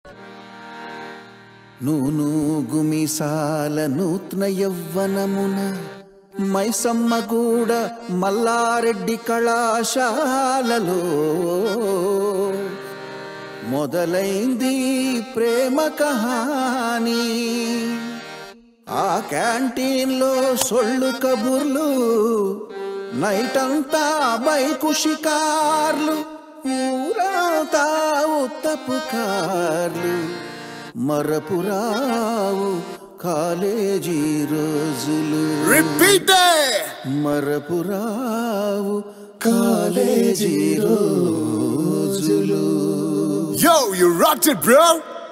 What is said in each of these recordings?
నూనూగుమిసాల నూత్న యవ్వనమున మైసమ్మగూడ మల్లారెడ్డి కళాశాలలో మొదలైంది ప్రేమ కహాని. ఆ క్యాంటీన్లో సొళ్ళు కబుర్లు, నైటంతా బైకు షికార్లు, ఊరంతా ఉత్తపు కార్లు. మరపురావు కాలేజీ రోజులు. మరపురావు కాలేజీ రోజులు. Yo, you rocked it, bro!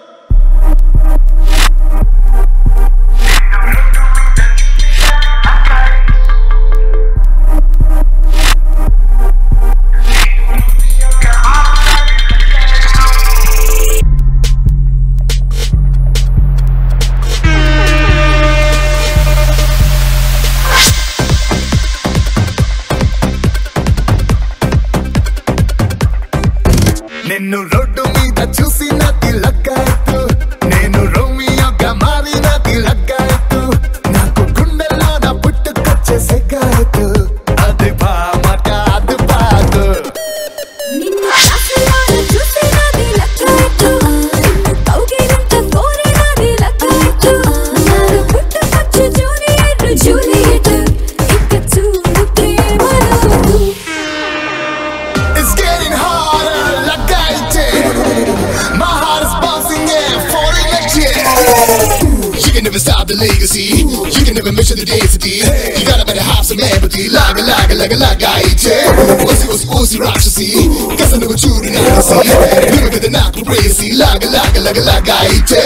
నిన్ను రోడ్డు మీద చూసినది లగ్గాయితు, నేను రోమియోగా మారినది లగ్గాయితు, నాకు గుండెల్లో నా పుట్టుకొచ్చే సెగ్గాయితు, అది బామట అది బాదు. నిన్ను కాసులాగా చూసినది లగ్గాయితు, నిన్ను కౌగిలింత కోరినది లగ్గాయితు, నాకు పుట్టుకొచ్చే జూనియర్ జూలియట్, ఇక చూడు ప్రేమలోదు. It's getting harder, laggaite. My heart is bouncing and falling like shit. You can never stop the legacy. You can never measure the density. You gotta better have some empathy. Laggaite. Uzi rakshasi. Kasa nugu churi nagasi. Nima kada naku crazy. Laggaite.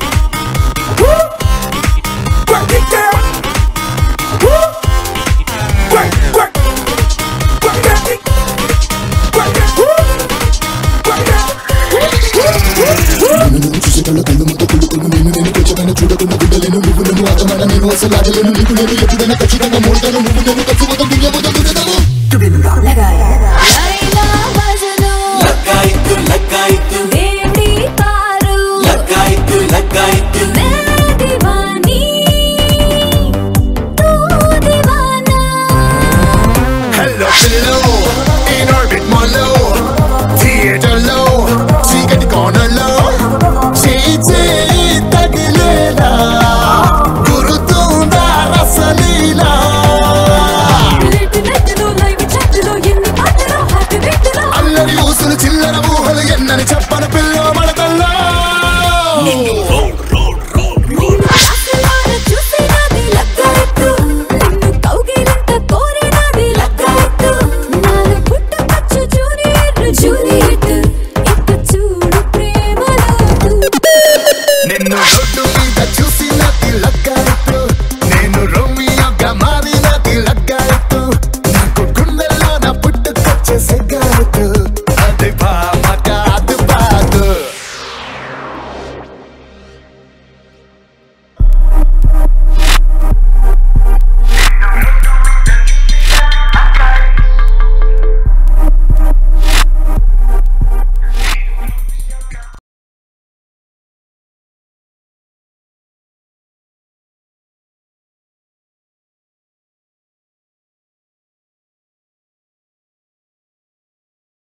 Work it down. Work it. చూసేటోళ్ళ కళ్ళు మొత్తం కుళ్ళుకును, నేను కొంచెమైనా చూడకుండా గుడ్డలేను, నువ్వు నన్ను ఆటమైన నేను అసలు ఆగలేను, నీకు నేను ఎప్పుడైనా ఖచ్చితంగా మూడతాను, నువ్వు నేను ఖచ్చితంగా దిగబోతాను. లైలా వజను లగ్గాయితు లగ్గాయితు బేబీ పారు లగ్గాయితు లగ్గాయితు मैं दीवानी तू दीवाना. Hello, hello.